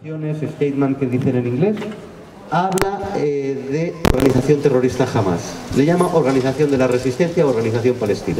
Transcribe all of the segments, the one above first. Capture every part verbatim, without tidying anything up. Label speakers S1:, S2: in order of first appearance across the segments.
S1: Statement que dicen en inglés, habla eh, de organización terrorista Hamas. Le llama Organización de la Resistencia o Organización Palestina.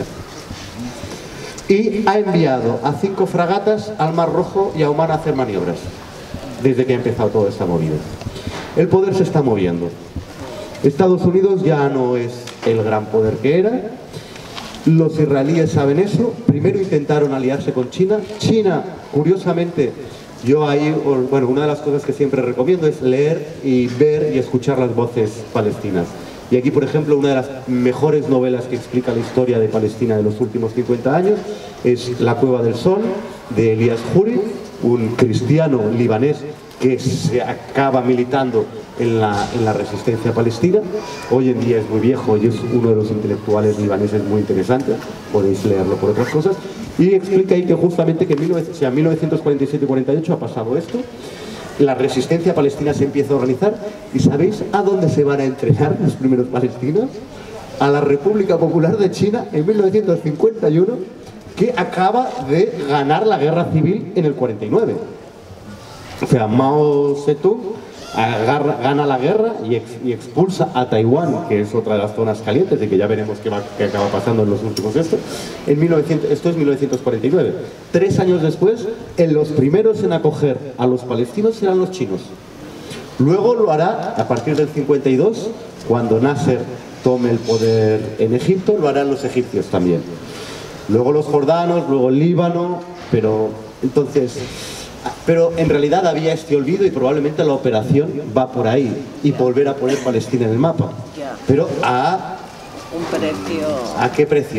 S1: Y ha enviado a cinco fragatas al Mar Rojo y a Omán a hacer maniobras desde que ha empezado toda esta movida. El poder se está moviendo. Estados Unidos ya no es el gran poder que era. Los israelíes saben eso. Primero intentaron aliarse con China. China, curiosamente, yo ahí, bueno, una de las cosas que siempre recomiendo es leer y ver y escuchar las voces palestinas. Y aquí, por ejemplo, una de las mejores novelas que explica la historia de Palestina de los últimos cincuenta años es La Cueva del Sol, de Elias Huri, un cristiano libanés que se acaba militando en la, en la resistencia palestina. Hoy en día es muy viejo y es uno de los intelectuales libaneses muy interesantes, podéis leerlo por otras cosas. Y explica ahí que justamente que en mil novecientos cuarenta y siete y cuarenta y ocho ha pasado esto, la resistencia palestina se empieza a organizar. ¿Y sabéis a dónde se van a entrenar los primeros palestinos? A la República Popular de China en mil novecientos cincuenta y uno, que acaba de ganar la guerra civil en el cuarenta y nueve. O sea, Mao Zedong agarra, gana la guerra y, ex, y expulsa a Taiwán, que es otra de las zonas calientes, de que ya veremos qué, va, qué acaba pasando en los últimos estos. En mil novecientos, esto es mil novecientos cuarenta y nueve. Tres años después, en los primeros en acoger a los palestinos serán los chinos. Luego lo hará, a partir del cincuenta y dos, cuando Nasser tome el poder en Egipto, lo harán los egipcios también. Luego los jordanos, luego el Líbano, pero entonces... Pero en realidad había este olvido y probablemente la operación va por ahí y volver a poner Palestina en el mapa. Pero a...
S2: un precio...
S1: ¿A qué precio?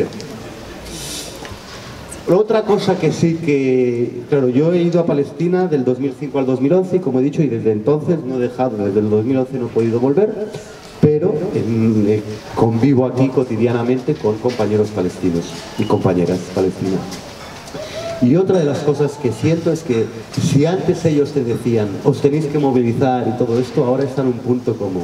S1: Otra cosa que sí que... Claro, yo he ido a Palestina del dos mil cinco al dos mil once y como he dicho, y desde entonces no he dejado, desde el dos mil once no he podido volver, pero eh, convivo aquí cotidianamente con compañeros palestinos y compañeras palestinas. Y otra de las cosas que siento es que si antes ellos te decían os tenéis que movilizar y todo esto, ahora está en un punto como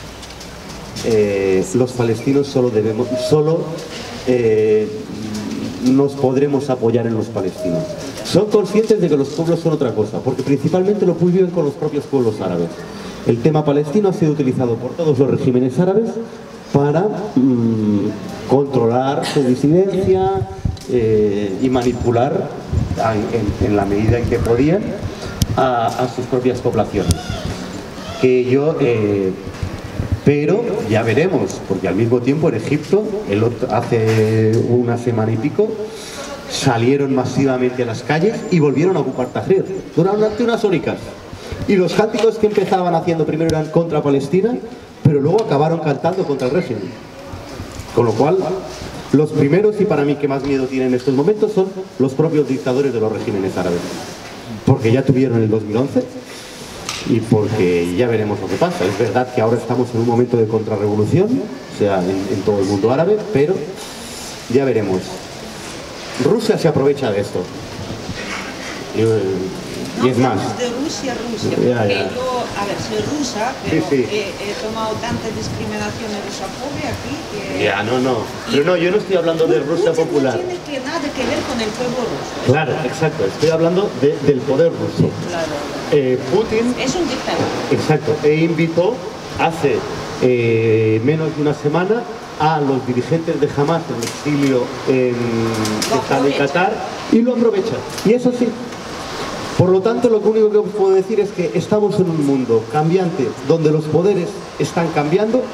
S1: eh, los palestinos solo debemos, solo eh, nos podremos apoyar en los palestinos. Son conscientes de que los pueblos son otra cosa, porque principalmente lo viven con los propios pueblos árabes. El tema palestino ha sido utilizado por todos los regímenes árabes para mmm, controlar su disidencia eh, y manipular en, en la medida en que podían a, a sus propias poblaciones. Que yo, eh, pero ya veremos, porque al mismo tiempo en Egipto, el otro, hace una semana y pico, salieron masivamente a las calles y volvieron a ocupar Tahrir durante unas horitas. Y los cánticos que empezaban haciendo primero eran contra Palestina, pero luego acabaron cantando contra el régimen. Con lo cual, los primeros y para mí que más miedo tienen en estos momentos son los propios dictadores de los regímenes árabes. Porque ya tuvieron el dos mil once y porque ya veremos lo que pasa. Es verdad que ahora estamos en un momento de contrarrevolución, o sea, en, en todo el mundo árabe, pero ya veremos. Rusia se aprovecha de esto. Y,
S2: No
S1: y es más.
S2: de Rusia, Rusia,
S1: Ya,
S2: porque
S1: ya.
S2: yo, a ver, soy rusa, pero
S1: Sí, sí.
S2: He, he tomado tanta discriminación y rusofobia aquí que...
S1: Ya, no, no. Pero no, yo no estoy hablando de Rusia
S2: Putin
S1: popular.
S2: no tiene que, nada que ver con el pueblo ruso.
S1: Claro, exacto. Estoy hablando de, del poder ruso.
S2: Claro.
S1: Eh, Putin...
S2: Es un dictador.
S1: Exacto. E invitó hace eh, menos de una semana a los dirigentes de Hamas en exilio en, que están en Qatar y lo aprovechan. Y eso sí. Por lo tanto, lo único que puedo decir es que estamos en un mundo cambiante donde los poderes están cambiando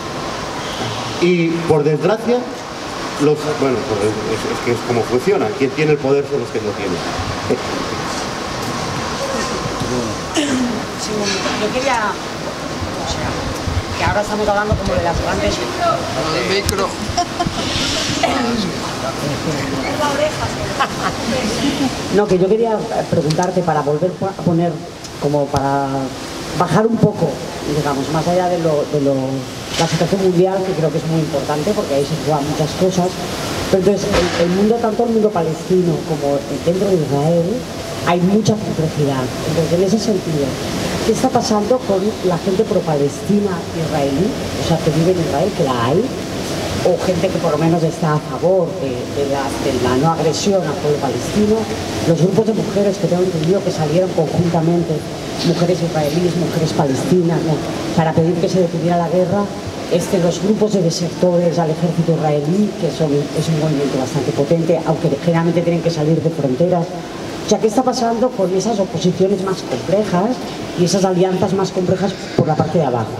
S1: y, por desgracia, los, bueno, pues es, es que es como funciona. Quien tiene el poder son los que no tienen.
S3: Sí, yo quería, o sea, que ahora estamos hablando como de las grandes...
S4: El micro.
S3: No, que yo quería preguntarte para volver a poner, como para bajar un poco, digamos, más allá de, lo, de lo, la situación mundial, que creo que es muy importante porque ahí se juegan muchas cosas, pero entonces el, el mundo, tanto el mundo palestino como dentro de Israel, hay mucha complejidad. Entonces, en ese sentido, ¿qué está pasando con la gente pro-palestina israelí, o sea, que vive en Israel, que la hay? o gente que por lo menos está a favor de, de, la, de la no agresión al pueblo palestino, los grupos de mujeres que tengo entendido que salieron conjuntamente, mujeres israelíes, mujeres palestinas, ¿no?, para pedir que se detuviera la guerra, este, los grupos de desertores al ejército israelí, que son, es un movimiento bastante potente, aunque generalmente tienen que salir de fronteras. O sea, ¿qué está pasando con esas oposiciones más complejas y esas alianzas más complejas por la parte de abajo?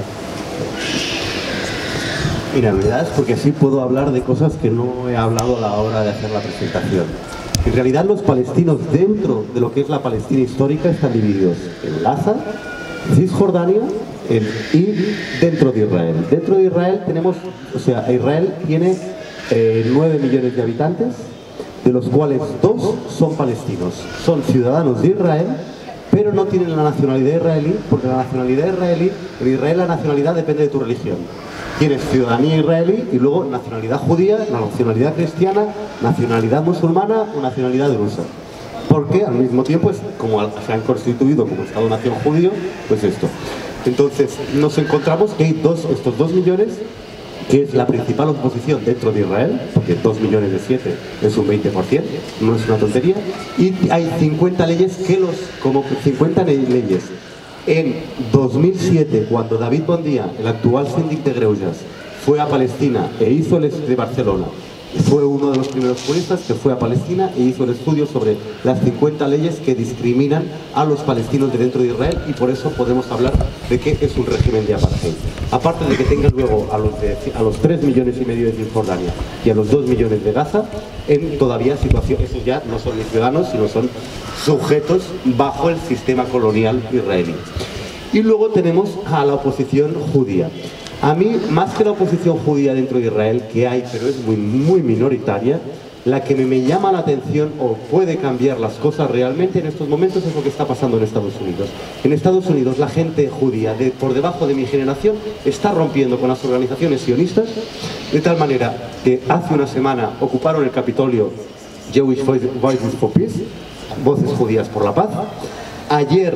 S1: Mira, en realidad es porque así puedo hablar de cosas que no he hablado a la hora de hacer la presentación. En realidad los palestinos dentro de lo que es la Palestina histórica están divididos en Gaza, Cisjordania en, y dentro de Israel. Dentro de Israel tenemos, o sea, Israel tiene eh, nueve millones de habitantes, de los cuales dos son palestinos, son ciudadanos de Israel, pero no tienen la nacionalidad israelí, porque la nacionalidad israelí, en Israel la nacionalidad depende de tu religión. Tienes ciudadanía israelí y luego nacionalidad judía, nacionalidad cristiana, nacionalidad musulmana o nacionalidad rusa. Porque al mismo tiempo, es, como se han constituido como Estado-nación judío, pues esto. Entonces nos encontramos que hay dos, estos dos millones, que es la principal oposición dentro de Israel, porque dos millones de siete es un veinte por ciento, no es una tontería, y hay cincuenta leyes que los, como cincuenta leyes. En dos mil siete, cuando David Bondía, el actual síndic de Greuges, fue a Palestina e hizo el de Barcelona, fue uno de los primeros juristas que fue a Palestina e hizo el estudio sobre las cincuenta leyes que discriminan a los palestinos de dentro de Israel, y por eso podemos hablar de que es un régimen de apartheid. Aparte de que tengan luego a los, de, a los tres millones y medio de Cisjordania y a los dos millones de Gaza en todavía situación, esos ya no son ni ciudadanos, sino son sujetos bajo el sistema colonial israelí. Y luego tenemos a la oposición judía. A mí, más que la oposición judía dentro de Israel, que hay, pero es muy, muy minoritaria, la que me, me llama la atención o puede cambiar las cosas realmente en estos momentos es lo que está pasando en Estados Unidos. En Estados Unidos la gente judía, de, por debajo de mi generación, está rompiendo con las organizaciones sionistas, de tal manera que hace una semana ocuparon el Capitolio Jewish Voices for Peace, Voces Judías por la Paz. Ayer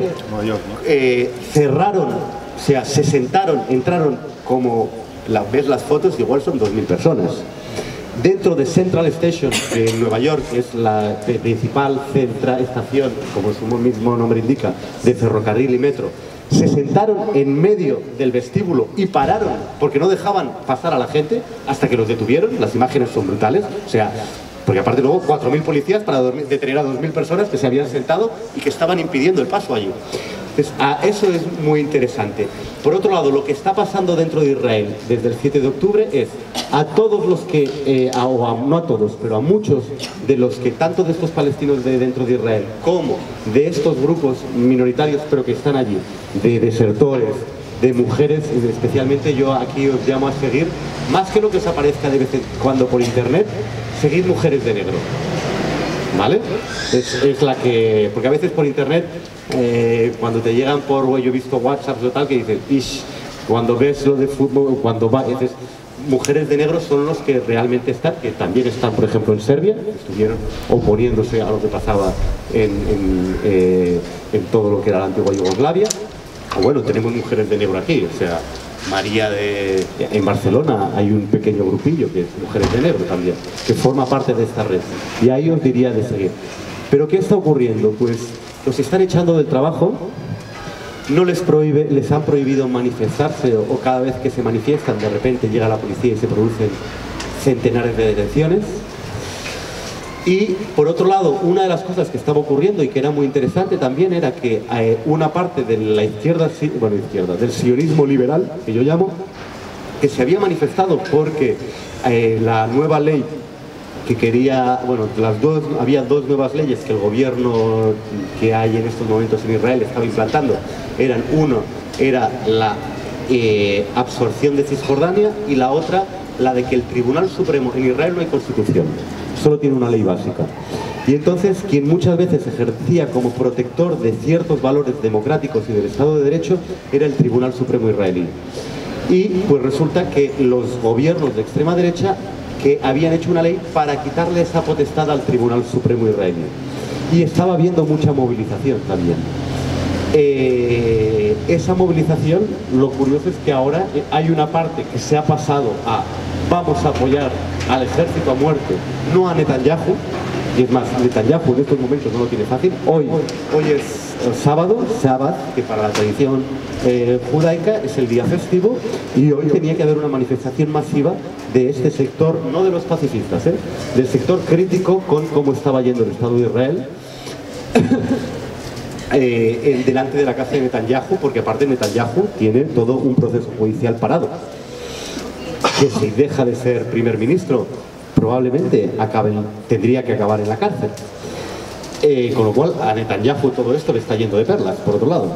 S1: eh, cerraron, o sea, se sentaron, entraron, como la, ves las fotos, igual son dos mil personas. Dentro de Central Station en Nueva York, que es la principal centra, estación, como su mismo nombre indica, de ferrocarril y metro, se sentaron en medio del vestíbulo y pararon porque no dejaban pasar a la gente hasta que los detuvieron. Las imágenes son brutales, o sea, porque aparte luego cuatro mil policías para detener a dos mil personas que se habían sentado y que estaban impidiendo el paso allí. Entonces, a eso es muy interesante. Por otro lado, lo que está pasando dentro de Israel desde el siete de octubre es a todos los que, eh, a, o a, no a todos, pero a muchos de los que, tanto de estos palestinos de dentro de Israel como de estos grupos minoritarios pero que están allí, de desertores, de mujeres, especialmente yo aquí os llamo a seguir, más que lo que os aparezca de vez en cuando por internet, seguid Mujeres de Negro. ¿Vale? Es, es la que... Porque a veces por internet, eh, cuando te llegan por... Yo he visto WhatsApp o tal que dicen, ish, cuando ves lo de fútbol, cuando va... Entonces, Mujeres de Negro son los que realmente están, que también están, por ejemplo, en Serbia, estuvieron oponiéndose a lo que pasaba en, en, eh, en todo lo que era la antigua Yugoslavia. O bueno, tenemos Mujeres de Negro aquí, o sea... María de... En Barcelona hay un pequeño grupillo que es Mujeres de Negro también, que forma parte de esta red. Y ahí os diría de seguir. ¿Pero qué está ocurriendo? Pues los están echando del trabajo, no les prohíbe, les han prohibido manifestarse, o cada vez que se manifiestan de repente llega la policía y se producen centenares de detenciones. Y por otro lado, una de las cosas que estaba ocurriendo y que era muy interesante también era que eh, una parte de la izquierda, bueno, izquierda, del sionismo liberal, que yo llamo, que se había manifestado porque eh, la nueva ley que quería, bueno, las dos, había dos nuevas leyes que el gobierno que hay en estos momentos en Israel estaba implantando, eran uno, era la eh, absorción de Cisjordania y la otra, la de que el Tribunal Supremo, en Israel no hay constitución, solo tiene una ley básica. Y entonces quien muchas veces ejercía como protector de ciertos valores democráticos y del Estado de Derecho era el Tribunal Supremo israelí. Y pues resulta que los gobiernos de extrema derecha que habían hecho una ley para quitarle esa potestad al Tribunal Supremo israelí. Y estaba habiendo mucha movilización también. Eh, esa movilización, lo curioso es que ahora hay una parte que se ha pasado a vamos a apoyar al ejército a muerte, no a Netanyahu. Y es más, Netanyahu en estos momentos no lo tiene fácil. Hoy, hoy es el sábado, Shabbat, que para la tradición eh, judaica es el día festivo, y hoy tenía que haber una manifestación masiva de este sector, no de los pacifistas, ¿eh? del sector crítico con cómo estaba yendo el Estado de Israel, eh, en, delante de la casa de Netanyahu, porque aparte Netanyahu tiene todo un proceso judicial parado, que si deja de ser primer ministro, probablemente acabe, tendría que acabar en la cárcel. Eh, con lo cual a Netanyahu todo esto le está yendo de perlas, por otro lado.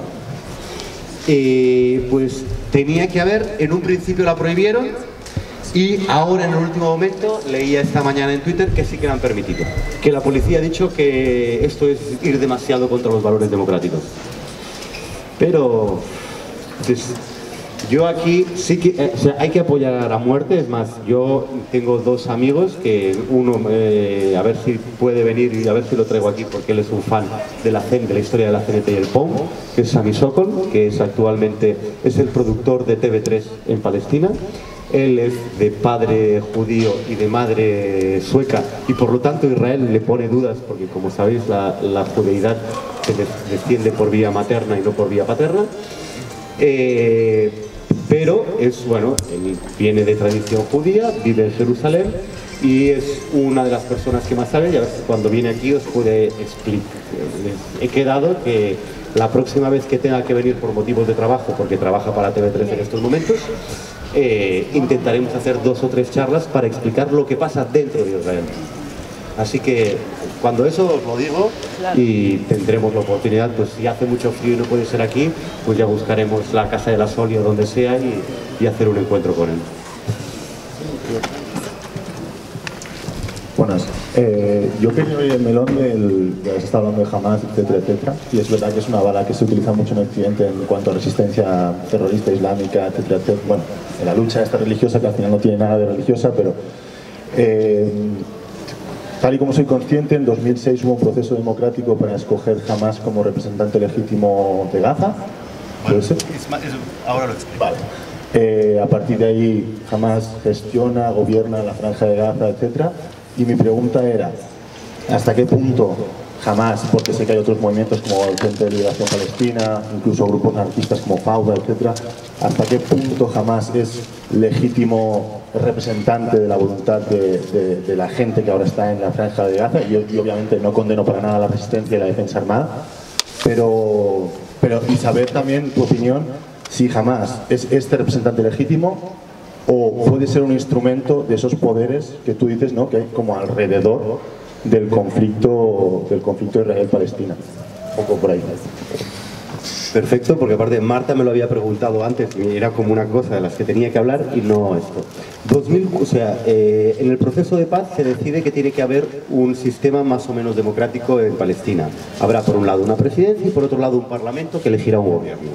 S1: Eh, pues tenía que haber, en un principio la prohibieron, y ahora en el último momento, leía esta mañana en Twitter, que sí que la han permitido. Que la policía ha dicho que esto es ir demasiado contra los valores democráticos. Pero pues, yo aquí sí que, eh, o sea, hay que apoyar a muerte. Es más, yo tengo dos amigos que uno, eh, a ver si puede venir y a ver si lo traigo aquí porque él es un fan de la, C N, de la historia de la C N T y el P O M, que es Sami Sokol, que es actualmente es el productor de T V tres en Palestina. Él es de padre judío y de madre sueca, y por lo tanto Israel le pone dudas porque, como sabéis, la, la judeidad se desciende por vía materna y no por vía paterna. Eh, pero es, bueno, él viene de tradición judía, vive en Jerusalén y es una de las personas que más sabe, y a ver si cuando viene aquí os puede explicar. He quedado que la próxima vez que tenga que venir por motivos de trabajo, porque trabaja para T V tres en estos momentos, eh, intentaremos hacer dos o tres charlas para explicar lo que pasa dentro de Israel. Así que cuando eso os lo digo, y tendremos la oportunidad, pues si hace mucho frío y no puede ser aquí, pues ya buscaremos la Casa de la Soli o donde sea y, y hacer un encuentro con él.
S4: Buenas. Eh, yo quería abrir el melón del, ya se está hablando de Hamas, etcétera, etcétera, y es verdad que es una bala que se utiliza mucho en Occidente en cuanto a resistencia terrorista islámica, etcétera, etcétera. Bueno, en la lucha esta religiosa, que al final no tiene nada de religiosa, pero eh, tal y como soy consciente, en dos mil seis hubo un proceso democrático para escoger Hamas como representante legítimo de Gaza. ¿Puede ser?
S1: Ahora lo explico.
S4: Vale. Eh, a partir de ahí, Hamas gestiona, gobierna la franja de Gaza, etcétera. Y mi pregunta era, ¿hasta qué punto Hamas, porque sé que hay otros movimientos como el Frente de Liberación Palestina, incluso grupos anarquistas como Fauda, etcétera, hasta qué punto Hamas es legítimo representante de la voluntad de, de, de la gente que ahora está en la franja de Gaza? Y, y obviamente no condeno para nada la resistencia y la defensa armada, pero, pero y saber también tu opinión, si Hamas es este representante legítimo o puede ser un instrumento de esos poderes que tú dices, ¿no?, que hay como alrededor del conflicto del conflicto Israel-Palestina. Un poco por ahí.
S1: Perfecto, porque aparte Marta me lo había preguntado antes y era como una cosa de las que tenía que hablar y no esto. dos mil, o sea, eh, en el proceso de paz se decide que tiene que haber un sistema más o menos democrático en Palestina. Habrá por un lado una presidencia y por otro lado un parlamento que elegirá un gobierno.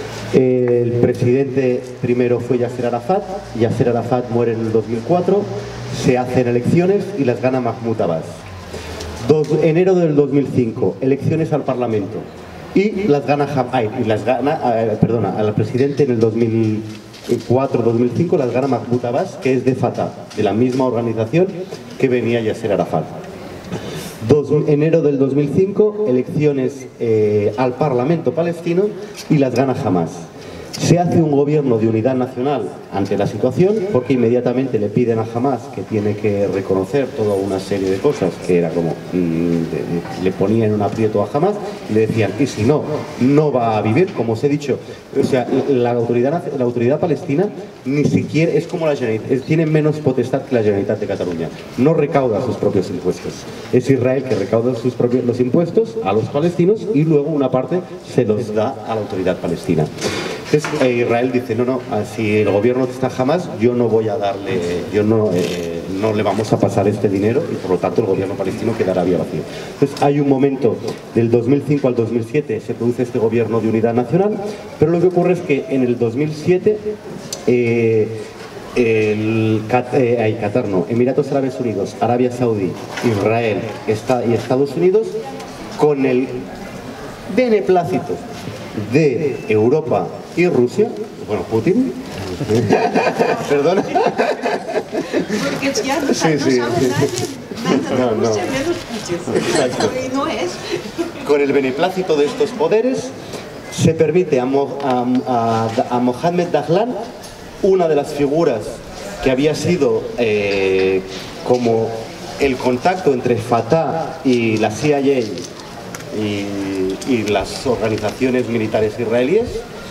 S1: El presidente primero fue Yasser Arafat. Yasser Arafat muere en el dos mil cuatro, se hacen elecciones y las gana Mahmoud Abbas. Dos, enero del dos mil cinco, elecciones al Parlamento y las gana Hamas, y las gana, eh, perdona, al presidente en el dos mil cuatro dos mil cinco las gana Mahmoud Abbas, que es de Fatah, de la misma organización que venía Yasser Arafat. Dos, enero del dos mil cinco, elecciones eh, al Parlamento palestino y las gana Hamas. Se hace un gobierno de unidad nacional ante la situación, porque inmediatamente le piden a Hamas que tiene que reconocer toda una serie de cosas que era como mmm, le ponían un aprieto a Hamas y le decían, y si no, no va a vivir, como os he dicho. O sea, la autoridad, la autoridad palestina ni siquiera es como la Generalitat, tiene menos potestad que la Generalitat de Cataluña, no recauda sus propios impuestos. Es Israel que recauda sus propios los impuestos a los palestinos y luego una parte se los da a la autoridad palestina. Entonces eh, Israel dice, no, no, si el gobierno está Hamas, yo no voy a darle, yo no, eh, no le vamos a pasar este dinero y por lo tanto el gobierno palestino quedará vía vacío. Entonces hay un momento, del dos mil cinco al dos mil siete se produce este gobierno de unidad nacional, pero lo que ocurre es que en el dos mil siete, eh, el eh, hay Qatar, no, Emiratos Árabes Unidos, Arabia Saudí, Israel está, y Estados Unidos, con el beneplácito de Europa y Rusia, bueno, Putin, perdón,
S2: Porque ya no,
S1: Sí,
S2: sabe,
S1: sí.
S2: no sabe nadie nada de
S1: No, no.
S2: Rusia, menos Putin.
S1: Exacto.
S2: Y no es.
S1: Con el beneplácito de estos poderes, se permite a, Mo- a, a, a Mohammed Dahlan, una de las figuras que había sido eh, como el contacto entre Fatah y la C I A y, y las organizaciones militares israelíes,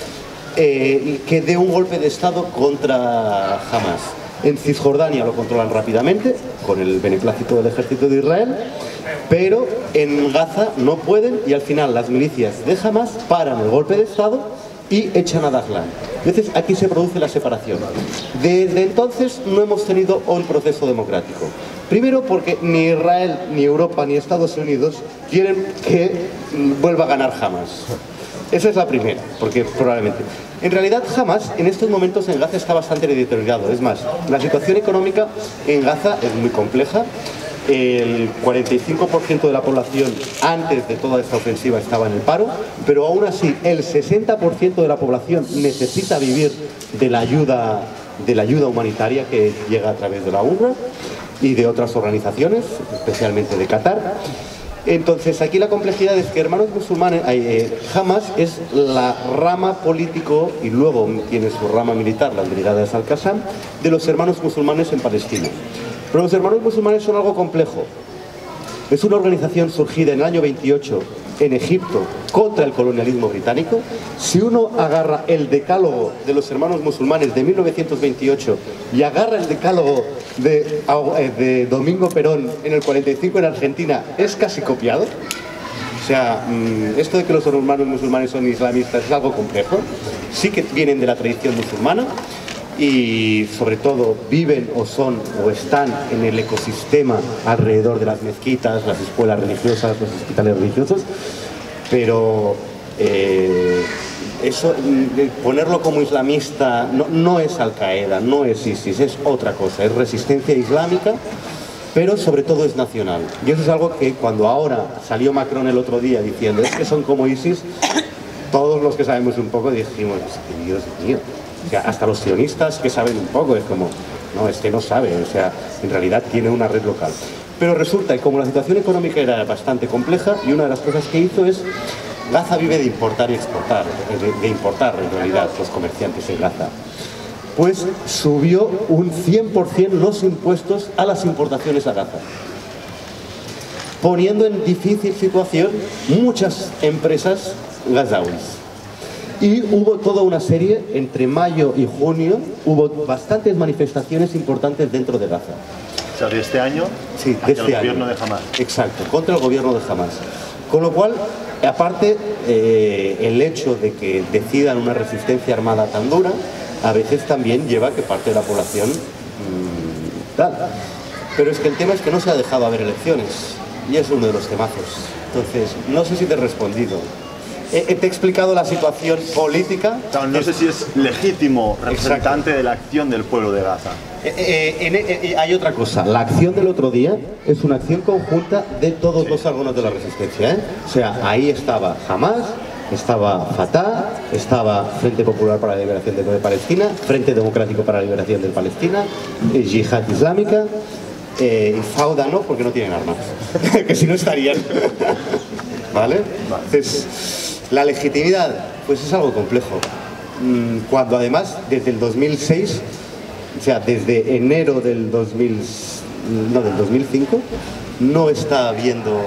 S1: eh, que dé un golpe de Estado contra Hamas. En Cisjordania lo controlan rápidamente, con el beneplácito del ejército de Israel, pero en Gaza no pueden y al final las milicias de Hamas paran el golpe de Estado y echan a Dahlan. Entonces aquí se produce la separación. Desde entonces no hemos tenido un proceso democrático. Primero porque ni Israel, ni Europa, ni Estados Unidos quieren que vuelva a ganar Hamas. Esa es la primera, porque probablemente... En realidad Hamas en estos momentos en Gaza está bastante deteriorado. Es más, la situación económica en Gaza es muy compleja. El cuarenta y cinco por ciento de la población antes de toda esta ofensiva estaba en el paro, pero aún así el sesenta por ciento de la población necesita vivir de la ayuda, de la ayuda humanitaria que llega a través de la U N R W A y de otras organizaciones, especialmente de Qatar. Entonces aquí la complejidad es que Hermanos Musulmanes, eh, Hamas es la rama político y luego tiene su rama militar, las brigadas Al-Qassam, de los Hermanos Musulmanes en Palestina. Pero los Hermanos Musulmanes son algo complejo. Es una organización surgida en el año veintiocho en Egipto contra el colonialismo británico. Si uno agarra el decálogo de los Hermanos Musulmanes de mil novecientos veintiocho y agarra el decálogo de, de Domingo Perón en el cuarenta y cinco en Argentina, es casi copiado. O sea, esto de que los hermanos musulmanes son islamistas es algo complejo. Sí que vienen de la tradición musulmana y sobre todo viven o son o están en el ecosistema alrededor de las mezquitas, las escuelas religiosas, los hospitales religiosos, pero eh, eso, ponerlo como islamista no, no es Al-Qaeda, no es ISIS, es otra cosa, es resistencia islámica, pero sobre todo es nacional. Y eso es algo que cuando ahora salió Macron el otro día diciendo es que son como ISIS, todos los que sabemos un poco dijimos, Dios mío. O sea, hasta los sionistas que saben un poco, es como, no, este no sabe, o sea, en realidad tiene una red local. Pero resulta que como la situación económica era bastante compleja, y una de las cosas que hizo es, Gaza vive de importar y exportar, de, de importar en realidad los comerciantes en Gaza, pues subió un cien por cien los impuestos a las importaciones a Gaza, poniendo en difícil situación muchas empresas gazauis. Y hubo toda una serie, entre mayo y junio, hubo bastantes manifestaciones importantes dentro de Gaza.
S4: O sea, de este año,
S1: sí, de
S4: hacia
S1: este
S4: el gobierno
S1: año.
S4: de Hamas.
S1: Exacto, contra el gobierno de Hamas. Con lo cual, aparte, eh, el hecho de que decidan una resistencia armada tan dura, a veces también lleva a que parte de la población mmm, tal. Pero es que el tema es que no se ha dejado haber elecciones, y es uno de los temazos. Entonces, no sé si te he respondido. He, te he explicado la situación política.
S4: Claro, no sé si es legítimo representante Exacto. de la acción del pueblo de Gaza.
S1: Eh, eh, eh, eh, hay otra cosa, la acción del otro día es una acción conjunta de todos sí. los órganos de la resistencia, ¿eh? O sea, ahí estaba Hamas, estaba Fatah, estaba Frente Popular para la Liberación de Palestina, Frente Democrático para la Liberación de Palestina, eh, Yihad Islámica, eh, y Fauda no, porque no tienen armas, que si no estarían. ¿Vale? Entonces, la legitimidad, pues es algo complejo. Cuando además, desde el dos mil seis, o sea, desde enero del dos mil, no, del dos mil cinco, no está habiendo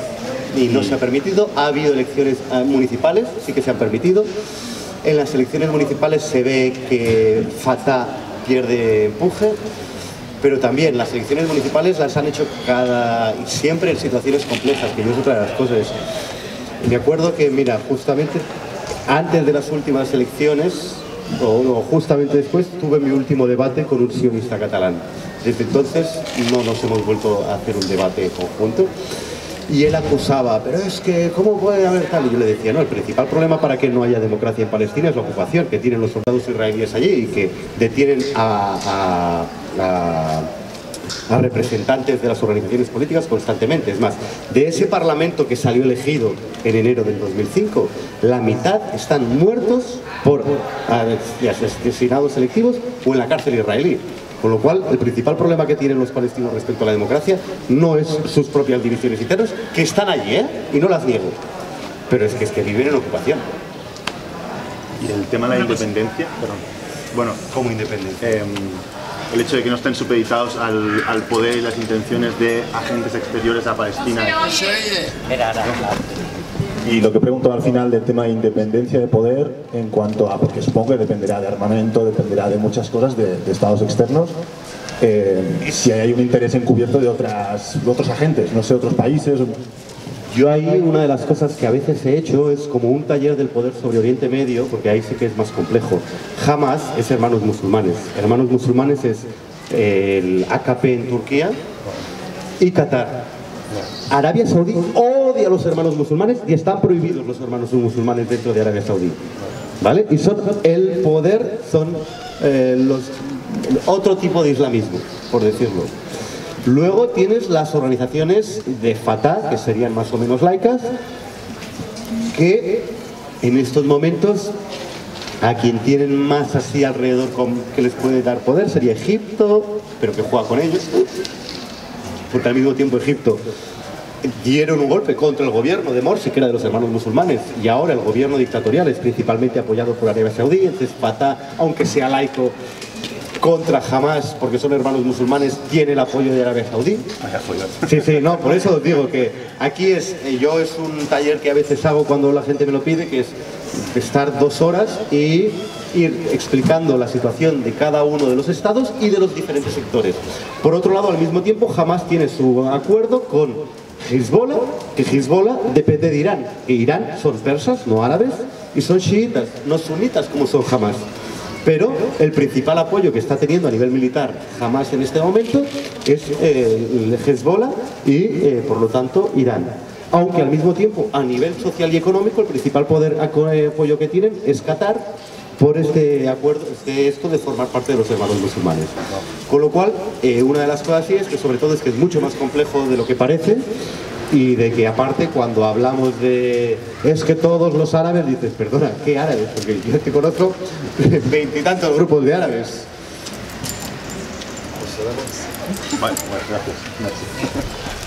S1: y no se ha permitido. Ha habido elecciones municipales, sí que se han permitido. En las elecciones municipales se ve que Fatah pierde empuje, pero también las elecciones municipales las han hecho cada siempre en situaciones complejas, que yo es otra de las cosas. Me acuerdo que, mira, justamente antes de las últimas elecciones, o, o justamente después, tuve mi último debate con un sionista catalán. Desde entonces no nos hemos vuelto a hacer un debate conjunto. Y él acusaba, pero es que, ¿cómo puede haber tal? Y yo le decía, no, el principal problema para que no haya democracia en Palestina es la ocupación que tienen los soldados israelíes allí y que detienen a, a, a, a representantes de las organizaciones políticas constantemente. Es más, de ese parlamento que salió elegido en enero del dos mil cinco, la mitad están muertos por asesinados selectivos o en la cárcel israelí. Con lo cual, el principal problema que tienen los palestinos respecto a la democracia no es sus propias divisiones internas, que están allí, ¿eh? Y no las niego. Pero es que, es que viven en ocupación.
S4: Y el tema de la independencia, perdón. Bueno,
S1: ¿Cómo independencia?
S4: Eh, el hecho de que no estén supeditados al, al poder y las intenciones de agentes exteriores a Palestina. Y lo que pregunto al final del tema de independencia de poder en cuanto a, porque supongo que dependerá de armamento, dependerá de muchas cosas, de, de estados externos, eh, si hay un interés encubierto de, otras, de otros agentes, no sé, otros países.
S1: Yo ahí una de las cosas que a veces he hecho es como un taller del poder sobre Oriente Medio, porque ahí sí que es más complejo. Hamas es Hermanos Musulmanes. Hermanos Musulmanes es el A K P en Turquía y Qatar. Arabia Saudí odia a los hermanos musulmanes y están prohibidos los hermanos musulmanes dentro de Arabia Saudí, ¿vale? Y son el poder, son eh, los, otro tipo de islamismo, por decirlo. Luego tienes las organizaciones de Fatah, que serían más o menos laicas, que en estos momentos a quien tienen más así alrededor con, que les puede dar poder sería Egipto, pero que juega con ellos, porque al mismo tiempo Egipto dieron un golpe contra el gobierno de Morsi, que era de los hermanos musulmanes, y ahora el gobierno dictatorial es principalmente apoyado por Arabia Saudí. Entonces Fatah, aunque sea laico, contra Hamas, porque son hermanos musulmanes, tiene el apoyo de Arabia Saudí. Sí, sí, no, por eso os digo que aquí es, yo es un taller que a veces hago cuando la gente me lo pide, que es estar dos horas y ir explicando la situación de cada uno de los estados y de los diferentes sectores. Por otro lado, al mismo tiempo, Hamas tiene su acuerdo con Hezbollah, que Hezbollah depende de Irán, que Irán son persas, no árabes, y son chiitas, no sunitas como son Hamas. Pero el principal apoyo que está teniendo a nivel militar Hamas en este momento es eh, el Hezbollah y, eh, por lo tanto, Irán. Aunque al mismo tiempo, a nivel social y económico, el principal poder apoyo que tienen es Qatar, por este acuerdo, este, esto de formar parte de los hermanos musulmanes. Con lo cual, eh, una de las cosas sí es que sobre todo es que es mucho más complejo de lo que parece, y de que aparte cuando hablamos de es que todos los árabes, dices, perdona, ¿qué árabes? Porque yo te conozco veintitantos grupos de árabes.
S4: Vale, bueno, gracias. Gracias.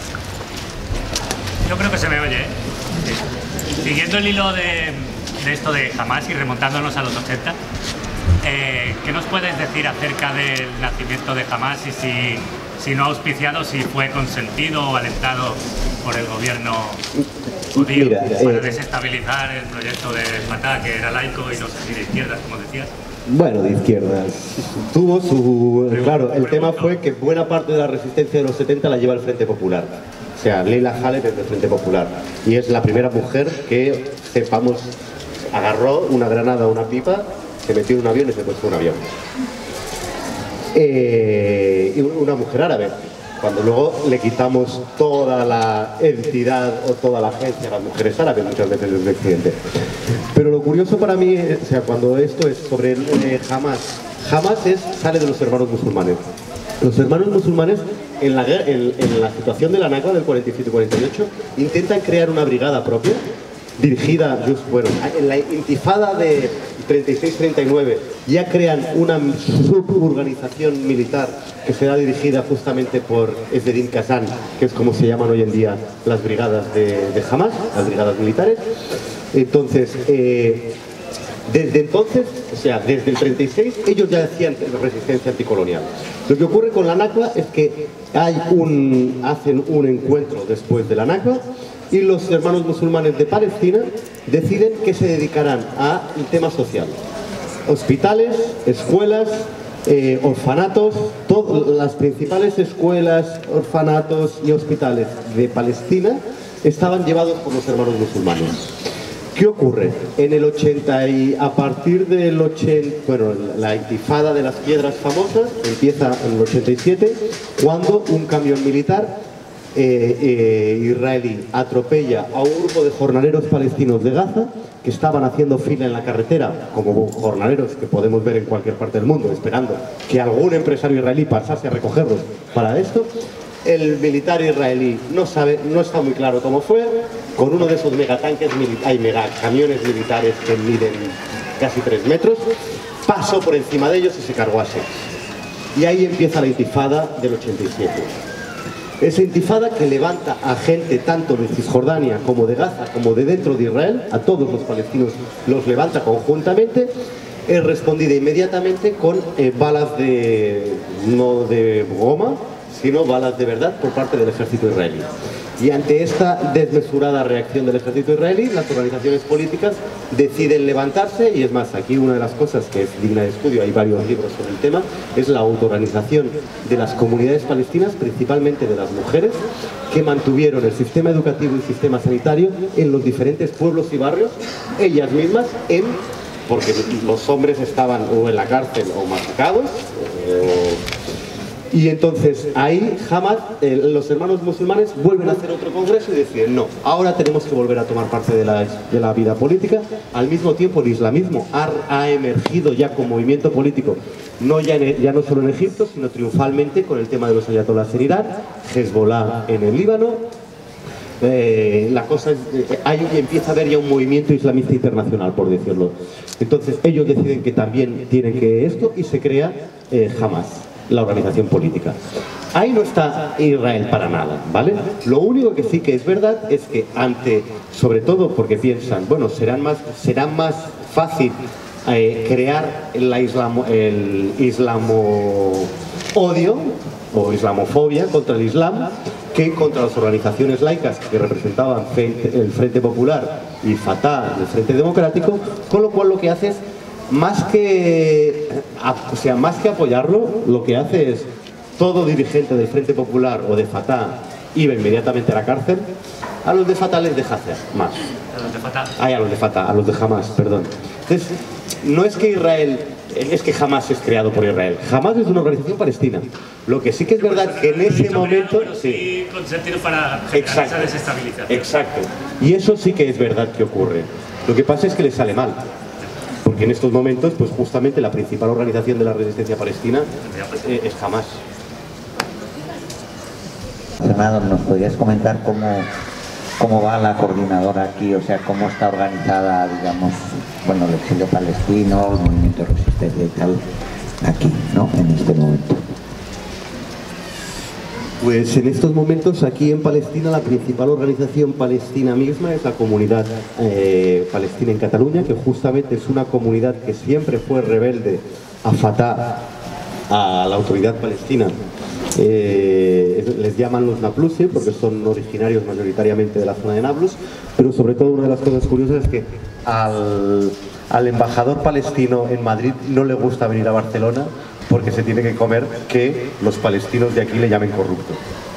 S5: Yo creo que se me oye, ¿eh? Sí. Siguiendo el hilo de, de esto de Hamas y remontándonos a los ochenta, eh, ¿qué nos puedes decir acerca del nacimiento de Hamas y si, si no auspiciado, si fue consentido o alentado por el gobierno judío
S1: Mira,
S5: para
S1: eh,
S5: desestabilizar el proyecto de Fatah, que era laico y no sé si de izquierdas, como decías?
S1: Bueno, de izquierdas. Tuvo su... Claro, el tema fue que buena parte de la resistencia de los setenta la lleva el Frente Popular. O sea, Leila Khaled es del Frente Popular. Y es la primera mujer que, sepamos, agarró una granada, una pipa, se metió en un avión y se puso un avión. Eh, y una mujer árabe. Cuando luego le quitamos toda la entidad o toda la agencia a las mujeres árabes, muchas veces desde Occidente. Pero lo curioso para mí, o sea, cuando esto es sobre eh, Hamas, Hamas es, sale de los hermanos musulmanes. Los hermanos musulmanes, en la, en, en la situación de la Nakba del cuarenta y siete cuarenta y ocho, intentan crear una brigada propia, dirigida, just, bueno, en la intifada de treinta y seis treinta y nueve, ya crean una suborganización militar que será dirigida justamente por Ezzedine Kazan, que es como se llaman hoy en día las brigadas de, de Hamas, las brigadas militares. Entonces, eh, desde entonces, o sea, desde el treinta y seis, ellos ya hacían resistencia anticolonial. Lo que ocurre con la Nakba es que hay un, hacen un encuentro después de la Nakba y los hermanos musulmanes de Palestina deciden que se dedicarán a un tema social. Hospitales, escuelas, eh, orfanatos, todas las principales escuelas, orfanatos y hospitales de Palestina estaban llevados por los hermanos musulmanes. ¿Qué ocurre? En el ochenta y a partir del ochenta, bueno, la intifada de las piedras famosas empieza en el ochenta y siete, cuando un camión militar eh, eh, israelí atropella a un grupo de jornaleros palestinos de Gaza que estaban haciendo fila en la carretera, como jornaleros que podemos ver en cualquier parte del mundo, esperando que algún empresario israelí pasase a recogerlos para esto. El militar israelí no sabe, no está muy claro cómo fue, con uno de esos megatanques, hay megacamiones militares que miden casi tres metros, pasó por encima de ellos y se cargó a seis. Y ahí empieza la intifada del ochenta y siete. Esa intifada que levanta a gente tanto de Cisjordania como de Gaza, como de dentro de Israel, a todos los palestinos los levanta conjuntamente, es respondida inmediatamente con eh, balas de, no de goma, sino balas de verdad por parte del ejército israelí. Y ante esta desmesurada reacción del ejército israelí, las organizaciones políticas deciden levantarse, y es más, aquí una de las cosas que es digna de estudio, hay varios libros sobre el tema, es la autoorganización de las comunidades palestinas, principalmente de las mujeres, que mantuvieron el sistema educativo y el sistema sanitario en los diferentes pueblos y barrios, ellas mismas, en, porque los hombres estaban o en la cárcel o machacados, o... Y entonces ahí Hamas, eh, los hermanos musulmanes vuelven a hacer otro congreso y deciden no, ahora tenemos que volver a tomar parte de la, de la vida política. Al mismo tiempo el islamismo ha, ha emergido ya como movimiento político, no ya, en, ya no solo en Egipto, sino triunfalmente con el tema de los ayatolás en Irán, Hezbollah en el Líbano. Eh, la cosa es, eh, hay, empieza a haber ya un movimiento islamista internacional, por decirlo. Entonces ellos deciden que también tienen que esto y se crea eh, Hamas, la organización política. Ahí no está Israel para nada, ¿vale? Lo único que sí que es verdad es que ante, sobre todo porque piensan, bueno, será más, será más fácil eh, crear la islamo, el islamo odio o islamofobia contra el Islam que contra las organizaciones laicas que representaban el Frente Popular y Fatah, el Frente Democrático, con lo cual lo que hace es Más que, o sea, más que apoyarlo, lo que hace es todo dirigente del Frente Popular o de Fatah iba inmediatamente a la cárcel. A los de Fatah les deja hacer más.
S5: A los de Fatah.
S1: Ay, a los de Fatah, a los de Hamas, perdón. Entonces, no es que Israel, es que Hamas es creado por Israel. Hamas es una organización palestina. Lo que sí que es verdad que en ese momento...
S5: Pero sí, con sentido para generar
S1: Exacto.
S5: esa desestabilización.
S1: Exacto. Y eso sí que es verdad que ocurre. Lo que pasa es que les sale mal. Porque en estos momentos, pues justamente la principal organización de la resistencia palestina eh, es Hamas.
S6: Senado, ¿nos podrías comentar cómo, cómo va la coordinadora aquí? O sea, cómo está organizada, digamos, bueno, el exilio palestino, el movimiento de resistencia y tal, aquí, ¿no? En este momento.
S1: Pues en estos momentos aquí en Palestina la principal organización palestina misma es la comunidad eh, palestina en Cataluña, que justamente es una comunidad que siempre fue rebelde a Fatah, a la autoridad palestina. Eh, les llaman los Nablusi porque son originarios mayoritariamente de la zona de Nablus, pero sobre todo una de las cosas curiosas es que al, al embajador palestino en Madrid no le gusta venir a Barcelona porque se tiene que comer que los palestinos de aquí le llamen corrupto.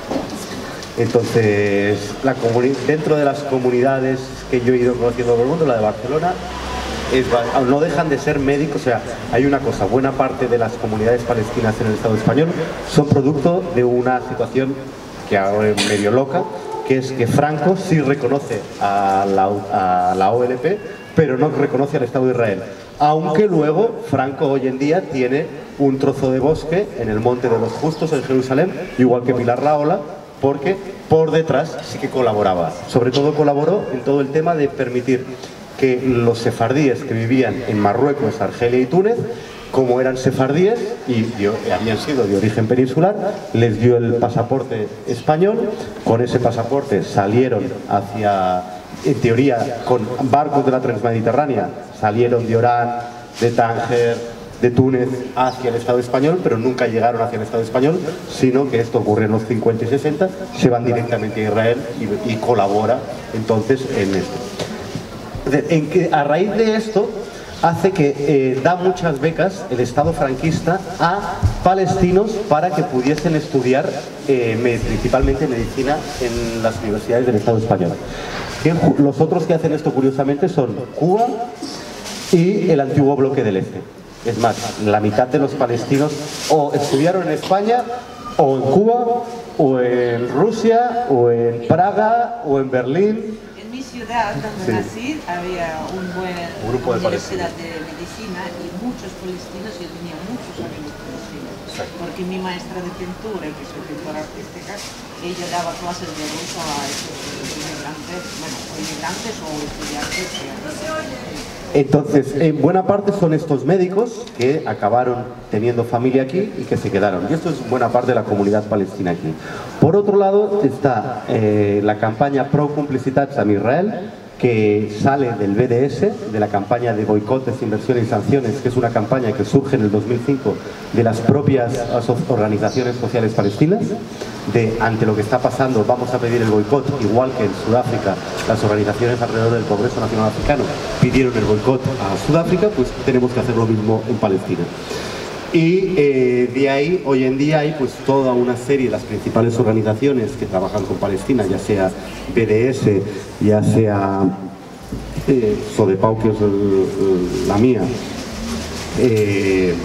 S1: Entonces, la dentro de las comunidades que yo he ido conociendo por el mundo, la de Barcelona, es, no dejan de ser médicos. O sea, hay una cosa, buena parte de las comunidades palestinas en el Estado español son producto de una situación que ahora es medio loca, que es que Franco sí reconoce a la, a la O L P, pero no reconoce al Estado de Israel. Aunque luego Franco hoy en día tiene un trozo de bosque en el Monte de los Justos en Jerusalén, igual que Pilar Rahola, porque por detrás sí que colaboraba. Sobre todo colaboró en todo el tema de permitir que los sefardíes que vivían en Marruecos, Argelia y Túnez, como eran sefardíes y dio, habían sido de origen peninsular, les dio el pasaporte español. Con ese pasaporte salieron hacia, en teoría, con barcos de la Transmediterránea, salieron de Orán, de Tánger, de Túnez hacia el Estado español, pero nunca llegaron hacia el Estado español, sino que esto ocurre en los cincuenta y sesenta, se van directamente a Israel y, y colabora entonces en esto. En que, a raíz de esto, hace que eh, da muchas becas el Estado franquista a palestinos para que pudiesen estudiar eh, me, principalmente medicina en las universidades del Estado español. Los otros que hacen esto curiosamente son Cuba y el antiguo bloque del Este. Es más, la mitad de los palestinos o estudiaron en España, o en Cuba, o en Rusia, o en Praga, o en Berlín.
S2: En mi ciudad, donde
S1: Sí.
S2: nací, había un buen
S1: Un grupo de
S2: universidad de medicina y muchos palestinos, y tenía muchos amigos palestinos.
S1: Exacto.
S2: Porque mi maestra de pintura, que soy pintora artística, ella daba clases de ruso a estos inmigrantes, bueno, o inmigrantes o estudiantes que
S1: Entonces, en buena parte son estos médicos que acabaron teniendo familia aquí y que se quedaron. Y esto es buena parte de la comunidad palestina aquí. Por otro lado está eh, la campaña Pro Complicitats amb Israel, que sale del B D S, de la campaña de boicot, desinversión y sanciones, que es una campaña que surge en el dos mil cinco de las propias organizaciones sociales palestinas, de ante lo que está pasando vamos a pedir el boicot, igual que en Sudáfrica las organizaciones alrededor del Congreso Nacional Africano pidieron el boicot a Sudáfrica, pues tenemos que hacer lo mismo en Palestina. Y eh, de ahí, hoy en día hay pues toda una serie de las principales organizaciones que trabajan con Palestina, ya sea B D S, ya sea eh, Sodepau, que es el, el, la mía, eh,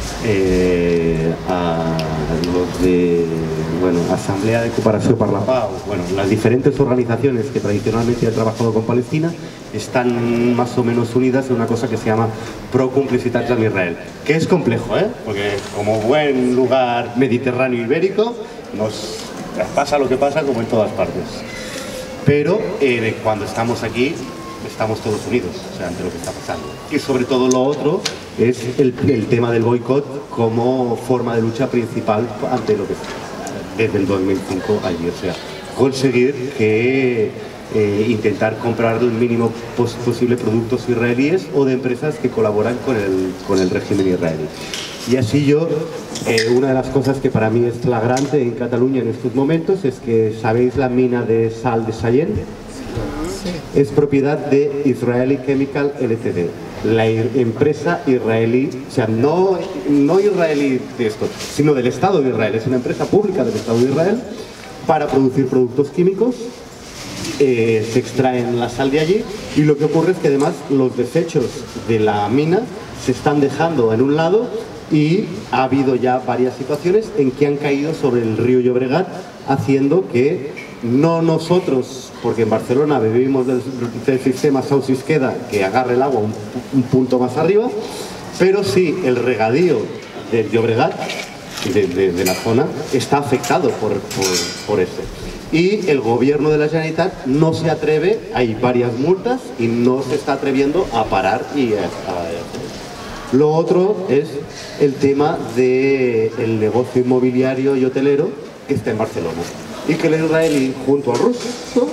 S1: eh, a los de bueno, Asamblea de Cooperació per la Pau, bueno, las diferentes organizaciones que tradicionalmente han trabajado con Palestina están más o menos unidas en una cosa que se llama Pro Complicitats amb Israel, que es complejo, ¿eh? Porque como buen lugar mediterráneo ibérico nos pasa lo que pasa como en todas partes, pero eh, cuando estamos aquí estamos todos unidos, o sea, ante lo que está pasando. Y sobre todo lo otro es el, el tema del boicot como forma de lucha principal ante lo que está desde el dos mil cinco allí, o sea, conseguir que eh, intentar comprar el mínimo pos posible productos israelíes o de empresas que colaboran con el, con el régimen israelí. Y así yo, eh, una de las cosas que para mí es flagrante en Cataluña en estos momentos es que, ¿sabéis la mina de sal de Sallent? Es propiedad de Israeli Chemical Ltd, la empresa israelí, o sea, no, no israelí de esto, sino del Estado de Israel, es una empresa pública del Estado de Israel para producir productos químicos, eh, se extraen la sal de allí y lo que ocurre es que además los desechos de la mina se están dejando en un lado y ha habido ya varias situaciones en que han caído sobre el río Llobregat, haciendo que no nosotros, porque en Barcelona vivimos del, del sistema Saus-Isqueda que agarra el agua un, un punto más arriba, pero sí el regadío del Llobregat, de, de, de la zona, está afectado por, por, por esto. Y el gobierno de la Generalitat no se atreve, hay varias multas y no se está atreviendo a parar y a, a, lo otro es el tema del negocio inmobiliario y hotelero que está en Barcelona. Y que el israelí junto al ruso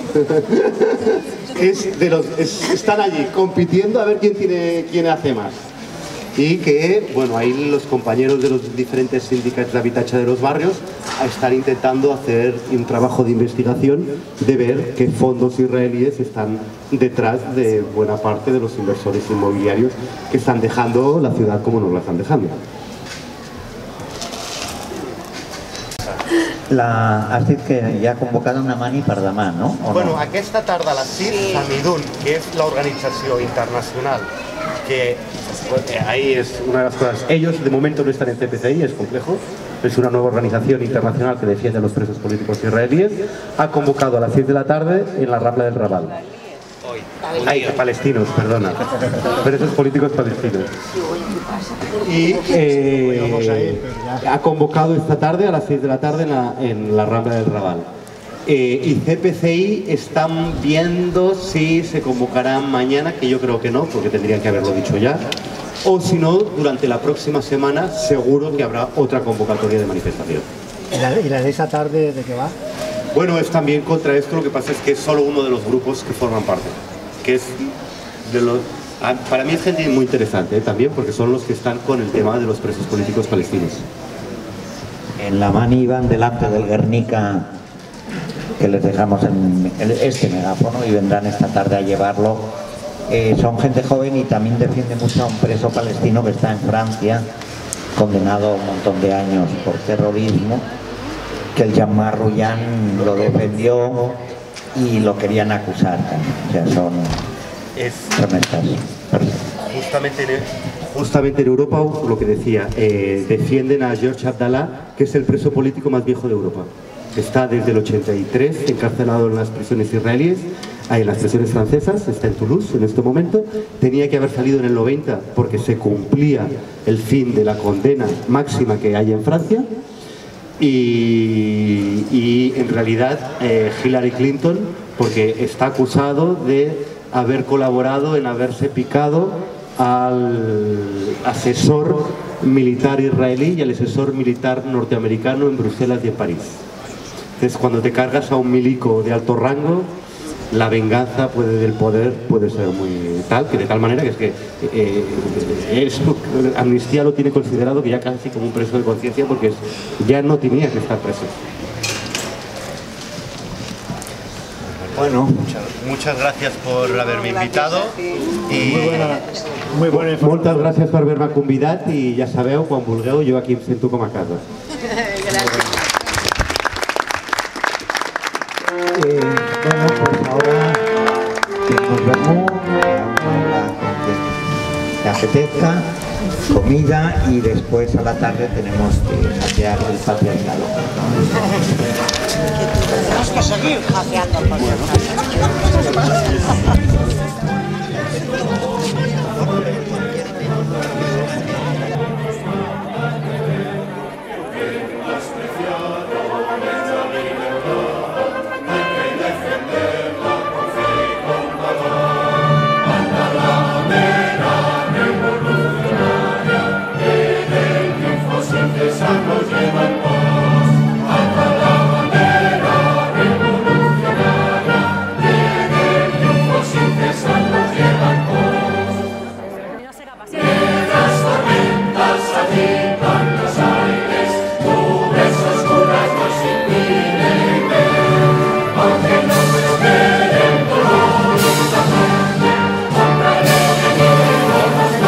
S1: es de los, es, están allí compitiendo a ver quién, tiene, quién hace más. Y que, bueno, ahí los compañeros de los diferentes sindicatos de habitatge de los barrios están intentando hacer un trabajo de investigación de ver qué fondos israelíes están detrás de buena parte de los inversores inmobiliarios que están dejando la ciudad como nos la están dejando.
S6: La, has dit que ja ha convocat una mani per demà, no? O
S1: bueno,
S6: no?
S1: aquesta tarda a les sis, Samidun, que es la organización internacional, que pues, ahí es una de las cosas. Ellos de momento no están en C P C I, es complejo. Es una nueva organización internacional que defiende a los presos políticos israelíes. Ha convocado a las seis de la tarde en la Rambla del Raval. Ay, palestinos, perdona. Presos políticos palestinos. Y eh, ha convocado esta tarde a las seis de la tarde en la, en la Rambla del Raval. Eh, y C P C I están viendo si se convocarán mañana, que yo creo que no, porque tendrían que haberlo dicho ya. O si no, durante la próxima semana seguro que habrá otra convocatoria de manifestación.
S7: ¿Y la, y la de esa tarde de qué va?
S1: Bueno, es también contra esto, lo que pasa es que es solo uno de los grupos que forman parte. Que es de los... Para mí es gente muy interesante ¿eh? También, porque son los que están con el tema de los presos políticos palestinos.
S6: En la mani van delante del Guernica, que les dejamos en este megáfono y vendrán esta tarde a llevarlo. Eh, son gente joven y también defiende mucho a un preso palestino que está en Francia, condenado a un montón de años por terrorismo, que el Jean-Marc Rouyan lo defendió y lo querían acusar también. O sea, son,
S1: es,
S6: son estas personas.
S1: Justamente en, justamente en Europa, lo que decía, eh, defienden a George Abdallah, que es el preso político más viejo de Europa. Está desde el ochenta y tres encarcelado en las prisiones israelíes, en las prisiones francesas, está en Toulouse en este momento. Tenía que haber salido en el noventa porque se cumplía el fin de la condena máxima que hay en Francia. Y, y en realidad eh, Hillary Clinton, porque está acusado de haber colaborado en haberse picado al asesor militar israelí y al asesor militar norteamericano en Bruselas y en París. Entonces, cuando te cargas a un milico de alto rango, la venganza puede, del poder puede ser muy tal, que de tal manera que es que eh, esto, Amnistía lo tiene considerado que ya casi como un preso de conciencia, porque es, ya no tenía que estar preso. Bueno, muchas, muchas gracias por haberme invitado i
S7: muy buena, muy buena
S1: moltes gràcies per haver-me convidat i ja sabeu, quan vulgueu, jo aquí em sento com a casa.
S6: Eh, bueno, pues ahora nos vemos, vamos a hablar con quien te apetezca, comida y después a la tarde tenemos que saquear el patriarcado.
S3: Tenemos que seguir hackeando el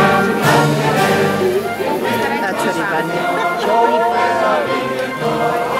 S2: Choripán.